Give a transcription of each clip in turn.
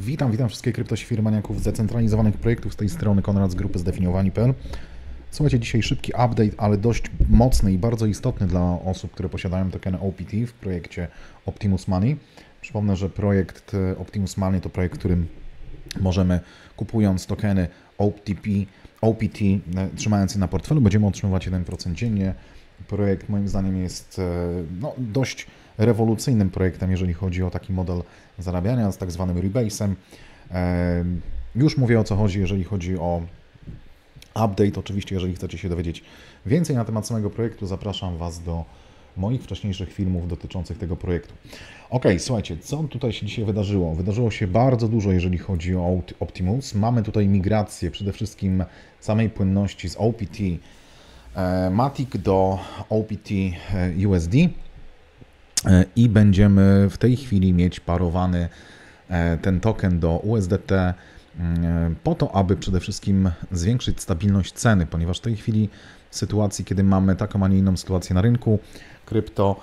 Witam wszystkich kryptoświrmaniaków zdecentralizowanych projektów z tej strony Konrad z grupy zdefiniowani.pl. Słuchajcie, dzisiaj szybki update, ale dość mocny i bardzo istotny dla osób, które posiadają tokeny OPT w projekcie Optimus Money. Przypomnę, że projekt Optimus Money to projekt, w którym możemy, kupując tokeny OPT, trzymając je na portfelu, będziemy otrzymywać 1% dziennie. Projekt moim zdaniem jest dość rewolucyjnym projektem, jeżeli chodzi o taki model zarabiania z tak zwanym rebase'em. Już mówię, o co chodzi, jeżeli chodzi o update. Oczywiście, jeżeli chcecie się dowiedzieć więcej na temat samego projektu, zapraszam Was do moich wcześniejszych filmów dotyczących tego projektu. Ok, słuchajcie, co tutaj się dzisiaj wydarzyło? Wydarzyło się bardzo dużo, jeżeli chodzi o Optimus. Mamy tutaj migrację przede wszystkim samej płynności z OPT Matic do OPT USD i będziemy w tej chwili mieć parowany ten token do USDT po to, aby przede wszystkim zwiększyć stabilność ceny, ponieważ w tej chwili w sytuacji, kiedy mamy taką, a nie inną sytuację na rynku krypto,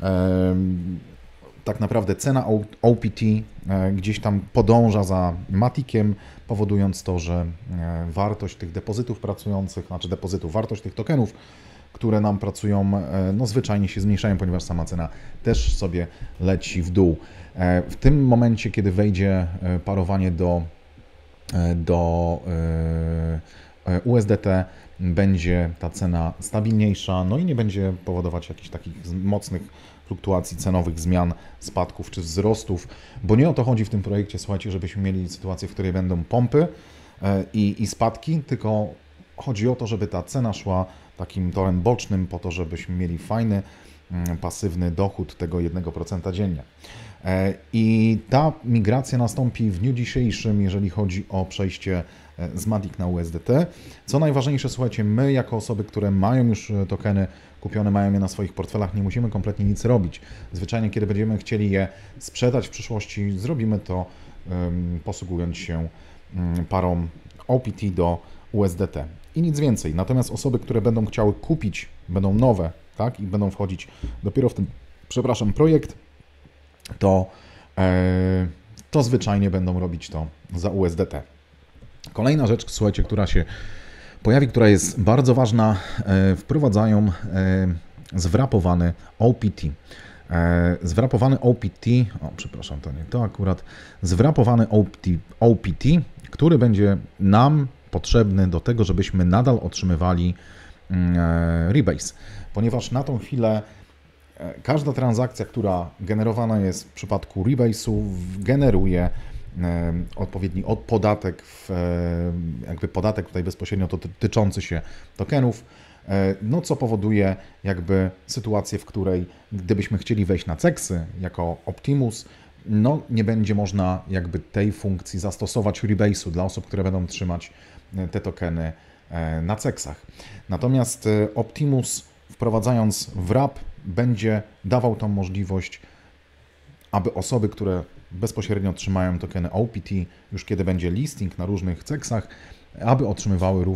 tak naprawdę cena OPT gdzieś tam podąża za Maticiem, powodując to, że wartość tych depozytów pracujących, wartość tych tokenów, które nam pracują, zwyczajnie się zmniejszają, ponieważ sama cena też sobie leci w dół. W tym momencie, kiedy wejdzie parowanie do USDT, będzie ta cena stabilniejsza, no i nie będzie powodować jakichś takich mocnych fluktuacji cenowych, zmian, spadków czy wzrostów, bo nie o to chodzi w tym projekcie, słuchajcie, żebyśmy mieli sytuację, w której będą pompy i spadki, tylko chodzi o to, żeby ta cena szła takim torem bocznym po to, żebyśmy mieli fajny, pasywny dochód tego 1% dziennie. I ta migracja nastąpi w dniu dzisiejszym, jeżeli chodzi o przejście z Matic na USDT. Co najważniejsze, słuchajcie, my jako osoby, które mają już tokeny kupione, mają je na swoich portfelach, nie musimy kompletnie nic robić. Zwyczajnie, kiedy będziemy chcieli je sprzedać w przyszłości, zrobimy to posługując się parą OPT do USDT i nic więcej. Natomiast osoby, które będą chciały kupić, będą nowe, tak, i będą wchodzić dopiero w ten, projekt, to zwyczajnie będą robić to za USDT. Kolejna rzecz, słuchajcie, która się pojawi, która jest bardzo ważna, wprowadzają zwrapowany OPT. Zwrapowany OPT, to nie to akurat, zwrapowany OPT, który będzie nam potrzebny do tego, żebyśmy nadal otrzymywali rebase, ponieważ na tą chwilę każda transakcja, która generowana jest w przypadku rebase'u, generuje odpowiedni podatek, podatek tutaj bezpośrednio dotyczący się tokenów, co powoduje sytuację, w której gdybyśmy chcieli wejść na CEX-y jako Optimus, nie będzie można tej funkcji zastosować rebase'u dla osób, które będą trzymać te tokeny na CEX-ach. Natomiast Optimus, wprowadzając wrap, będzie dawał tą możliwość, aby osoby, które bezpośrednio trzymają tokeny OPT, już kiedy będzie listing na różnych CEX-ach, aby otrzymywały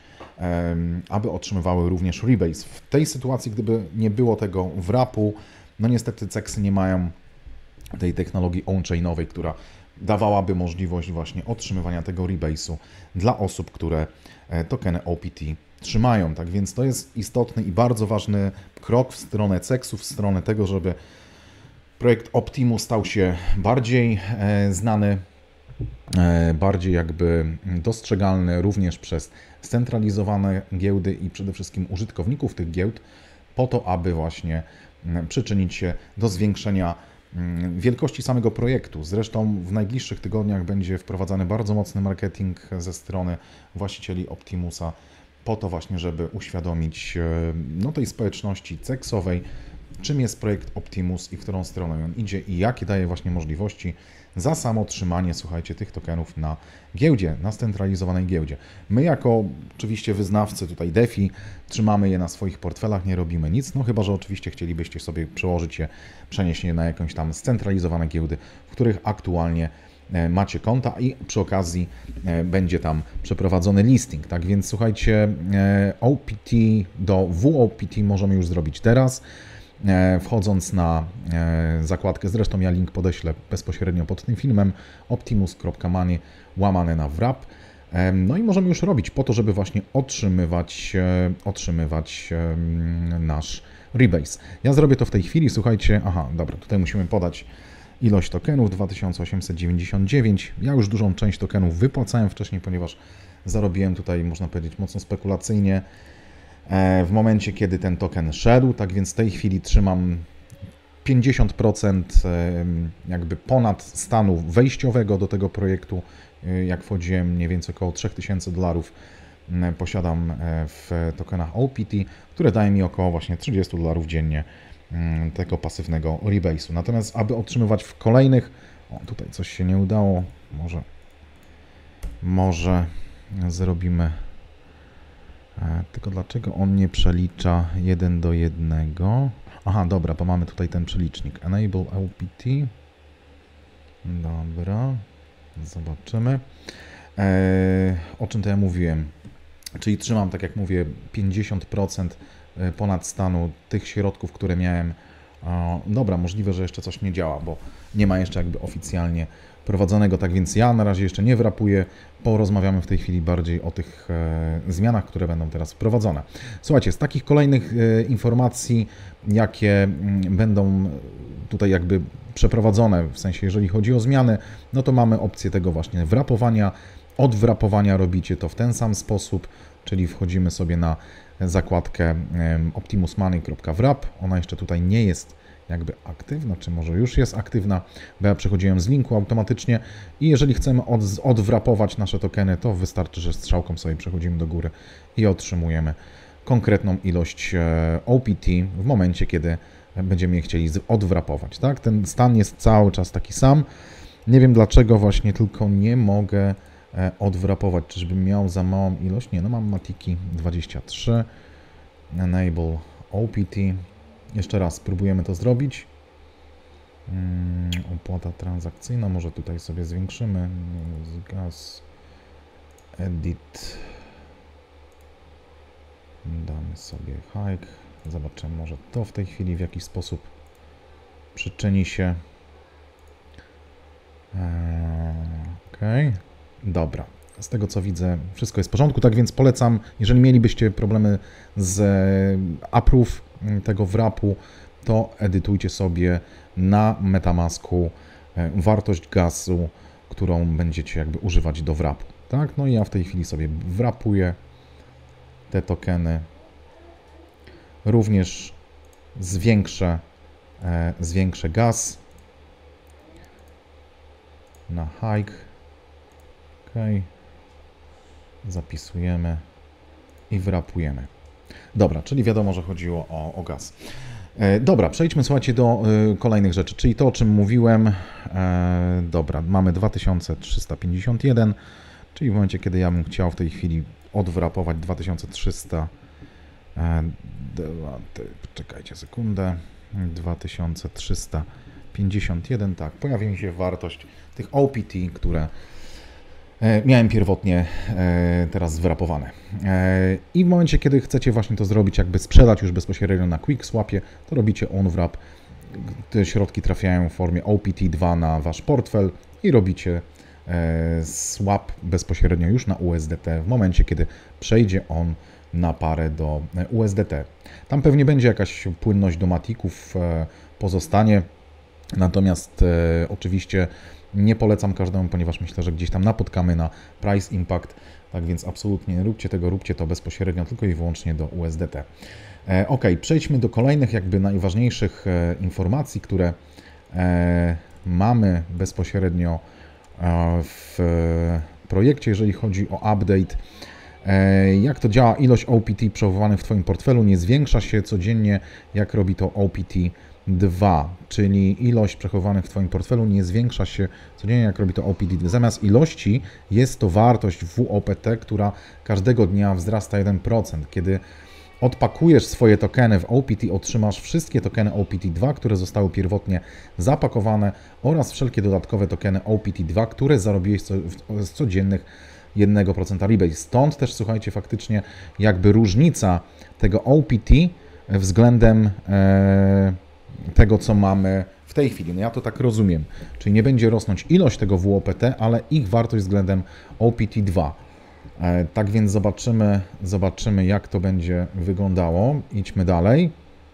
również rebase. W tej sytuacji, gdyby nie było tego wrapu, niestety CEX-y nie mają tej technologii on-chainowej, która dawałaby możliwość właśnie otrzymywania tego rebase'u dla osób, które tokeny OPT trzymają. Tak więc to jest istotny i bardzo ważny krok w stronę CEX-ów, w stronę tego, żeby projekt Optimus stał się bardziej znany, bardziej dostrzegalny również przez scentralizowane giełdy i przede wszystkim użytkowników tych giełd, po to, aby właśnie przyczynić się do zwiększenia wielkości samego projektu. Zresztą w najbliższych tygodniach będzie wprowadzany bardzo mocny marketing ze strony właścicieli Optimusa, po to właśnie, żeby uświadomić tej społeczności CEX-owej, czym jest projekt Optimus i w którą stronę on idzie i jakie daje właśnie możliwości za samo trzymanie, słuchajcie, tych tokenów na giełdzie, na scentralizowanej giełdzie. My jako oczywiście wyznawcy tutaj DeFi trzymamy je na swoich portfelach, nie robimy nic, chyba że oczywiście chcielibyście sobie przełożyć je, przenieść je na jakąś tam scentralizowane giełdy, w których aktualnie macie konta i przy okazji będzie tam przeprowadzony listing. Tak więc słuchajcie, OPT do WOPT możemy już zrobić teraz. wchodząc na zakładkę, zresztą ja link podeślę bezpośrednio pod tym filmem, optimus.money /wrap. No i możemy już robić po to, żeby właśnie otrzymywać nasz rebase. Ja zrobię to w tej chwili, słuchajcie, aha, dobra, tutaj musimy podać ilość tokenów, 2899. Ja już dużą część tokenów wypłacałem wcześniej, ponieważ zarobiłem tutaj, można powiedzieć, mocno spekulacyjnie w momencie, kiedy ten token szedł, tak więc w tej chwili trzymam 50% jakby ponad stanu wejściowego do tego projektu. Jak wchodziłem, mniej więcej około $3000 posiadam w tokenach OPT, które daje mi około właśnie $30 dziennie tego pasywnego rebase'u. Natomiast aby otrzymywać w kolejnych, o tutaj coś się nie udało, może zrobimy, tylko dlaczego on nie przelicza 1 do 1? Aha, dobra, bo mamy tutaj ten przelicznik. Enable OPT. Dobra, zobaczymy. O czym to ja mówiłem? Czyli trzymam, tak jak mówię, 50% ponad stanu tych środków, które miałem. Dobra, możliwe, że jeszcze coś nie działa, bo nie ma jeszcze jakby oficjalnie prowadzonego, tak więc ja na razie jeszcze nie wrapuję. Porozmawiamy w tej chwili bardziej o tych zmianach, które będą teraz wprowadzone. Słuchajcie, z takich kolejnych informacji, jakie będą tutaj jakby przeprowadzone, w sensie jeżeli chodzi o zmiany, no to mamy opcję tego właśnie wrapowania. Od wrapowania robicie to w ten sam sposób, czyli wchodzimy sobie na zakładkę optimusmoney.wrap. Ona jeszcze tutaj nie jest jakby aktywna, czy może już jest aktywna, bo ja przechodziłem z linku automatycznie i jeżeli chcemy odwrapować nasze tokeny, to wystarczy, że strzałką sobie przechodzimy do góry i otrzymujemy konkretną ilość OPT w momencie, kiedy będziemy je chcieli odwrapować. Tak? Ten stan jest cały czas taki sam. Nie wiem dlaczego właśnie tylko nie mogę odwrapować. Czyżbym miał za małą ilość? Nie, no mam matiki 23. Enable OPT. Jeszcze raz spróbujemy to zrobić. Opłata transakcyjna. Może tutaj sobie zwiększymy. Gas. Edit. Damy sobie hike. Zobaczymy, może to w tej chwili w jakiś sposób przyczyni się. Okej. Dobra. Z tego co widzę, wszystko jest w porządku, tak więc polecam, jeżeli mielibyście problemy z approve tego wrapu, to edytujcie sobie na MetaMasku wartość gazu, którą będziecie jakby używać do wrapu. Tak? No i ja w tej chwili sobie wrapuję te tokeny. Również zwiększę gaz na hike. OK. Zapisujemy i wrapujemy. Dobra, czyli wiadomo, że chodziło o gaz. Dobra, przejdźmy, słuchajcie, do kolejnych rzeczy, czyli to, o czym mówiłem. Dobra, mamy 2351, czyli w momencie, kiedy ja bym chciał w tej chwili odwrapować 2300, czekajcie sekundę, 2351, tak, pojawi mi się wartość tych OPT, które miałem pierwotnie teraz zwrapowane. I w momencie, kiedy chcecie właśnie to zrobić, jakby sprzedać już bezpośrednio na QuickSwapie, to robicie onwrap. Te środki trafiają w formie OPT2 na wasz portfel i robicie swap bezpośrednio już na USDT w momencie, kiedy przejdzie on na parę do USDT. Tam pewnie będzie jakaś płynność do matików, pozostanie, natomiast oczywiście nie polecam każdemu, ponieważ myślę, że gdzieś tam napotkamy na price impact, tak więc absolutnie nie róbcie tego, róbcie to bezpośrednio tylko i wyłącznie do USDT. Ok, przejdźmy do kolejnych jakby najważniejszych informacji, które mamy bezpośrednio w projekcie, jeżeli chodzi o update. Jak to działa? Ilość OPT przechowywanych w Twoim portfelu nie zwiększa się codziennie, jak robi to OPT2, czyli ilość przechowywanych w Twoim portfelu nie zwiększa się codziennie, jak robi to OPT2. Zamiast ilości jest to wartość WOPT, która każdego dnia wzrasta 1%. Kiedy odpakujesz swoje tokeny w OPT, otrzymasz wszystkie tokeny OPT2, które zostały pierwotnie zapakowane oraz wszelkie dodatkowe tokeny OPT2, które zarobiłeś z codziennych 1% rebate. Stąd też, słuchajcie, faktycznie jakby różnica tego OPT względem tego, co mamy w tej chwili. No ja to tak rozumiem. Czyli nie będzie rosnąć ilość tego WOPT, ale ich wartość względem OPT2. Tak więc zobaczymy, jak to będzie wyglądało. Idźmy dalej.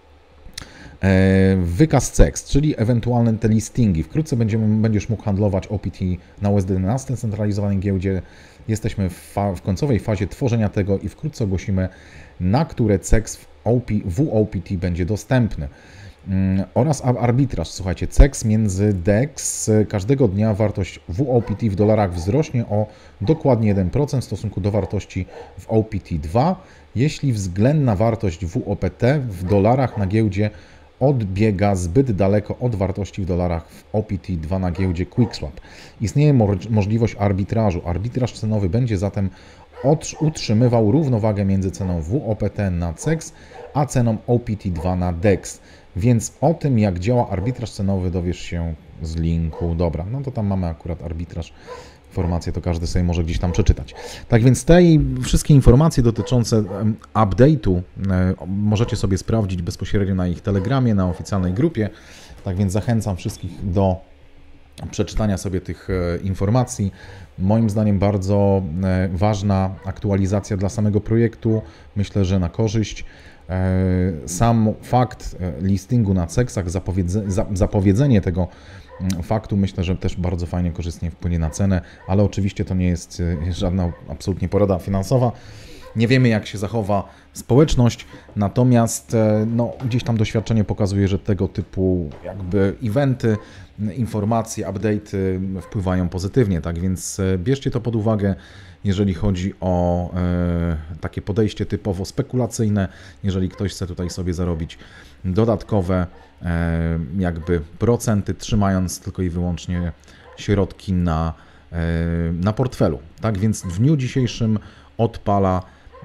Wykaz CEX, czyli ewentualne te listingi. Wkrótce będziesz mógł handlować OPT na USD na scentralizowanej giełdzie. Jesteśmy w końcowej fazie tworzenia tego i wkrótce ogłosimy, na które CEX WOPT będzie dostępny. Oraz arbitraż. Słuchajcie, CEX między DEX. Każdego dnia wartość WOPT w dolarach wzrośnie o dokładnie 1% w stosunku do wartości w OPT2, jeśli względna wartość WOPT w dolarach na giełdzie odbiega zbyt daleko od wartości w dolarach w OPT2 na giełdzie QuickSwap. Istnieje możliwość arbitrażu. Arbitraż cenowy będzie zatem utrzymywał równowagę między ceną WOPT na CEX a ceną OPT2 na DEX. Więc o tym, jak działa arbitraż cenowy, dowiesz się z linku. Dobra, no to tam mamy akurat arbitraż. Informacje to każdy sobie może gdzieś tam przeczytać. Tak więc te wszystkie informacje dotyczące update'u możecie sobie sprawdzić bezpośrednio na ich Telegramie, na oficjalnej grupie. Tak więc zachęcam wszystkich do przeczytania sobie tych informacji. Moim zdaniem bardzo ważna aktualizacja dla samego projektu. Myślę, że na korzyść. Sam fakt listingu na CEX-ach, zapowiedzenie tego faktu, myślę, że też bardzo fajnie, korzystnie wpłynie na cenę, ale oczywiście to nie jest żadna absolutnie porada finansowa. Nie wiemy, jak się zachowa społeczność, natomiast no, gdzieś tam doświadczenie pokazuje, że tego typu jakby eventy, informacje, update'y wpływają pozytywnie, tak więc bierzcie to pod uwagę, jeżeli chodzi o takie podejście typowo spekulacyjne, jeżeli ktoś chce tutaj sobie zarobić dodatkowe jakby procenty, trzymając tylko i wyłącznie środki na portfelu. Tak więc w dniu dzisiejszym odpala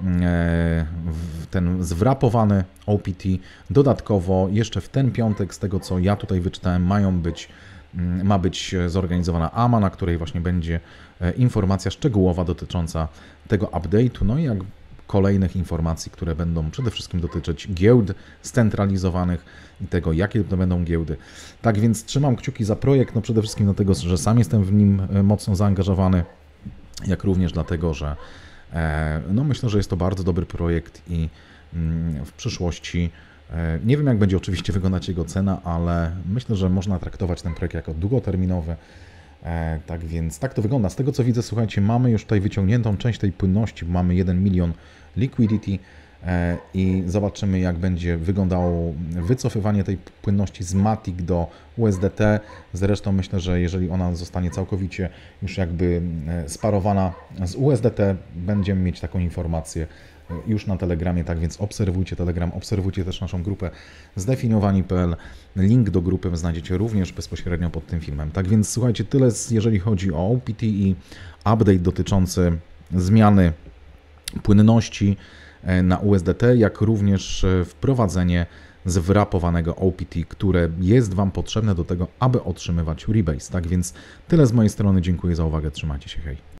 ten zwrapowany OPT. Dodatkowo jeszcze w ten piątek, z tego co ja tutaj wyczytałem, ma być zorganizowana AMA, na której właśnie będzie informacja szczegółowa dotycząca tego update'u, no i jak kolejnych informacji, które będą przede wszystkim dotyczyć giełd scentralizowanych i tego, jakie to będą giełdy. Tak więc trzymam kciuki za projekt, no przede wszystkim dlatego, że sam jestem w nim mocno zaangażowany, jak również dlatego, że no myślę, że jest to bardzo dobry projekt i w przyszłości nie wiem, jak będzie oczywiście wyglądać jego cena, ale myślę, że można traktować ten projekt jako długoterminowy. Tak więc tak to wygląda. Z tego co widzę, słuchajcie, mamy już tutaj wyciągniętą część tej płynności, mamy 1 milion liquidity i zobaczymy, jak będzie wyglądało wycofywanie tej płynności z Matic do USDT. Zresztą myślę, że jeżeli ona zostanie całkowicie już jakby sparowana z USDT, będziemy mieć taką informację już na Telegramie, tak więc obserwujcie Telegram, obserwujcie też naszą grupę zdefiniowani.pl. Link do grupy znajdziecie również bezpośrednio pod tym filmem. Tak więc słuchajcie, tyle jeżeli chodzi o OPT i update dotyczący zmiany płynności na USDT, jak również wprowadzenie zwrapowanego OPT, które jest Wam potrzebne do tego, aby otrzymywać rebase. Tak więc tyle z mojej strony, dziękuję za uwagę, trzymajcie się, hej.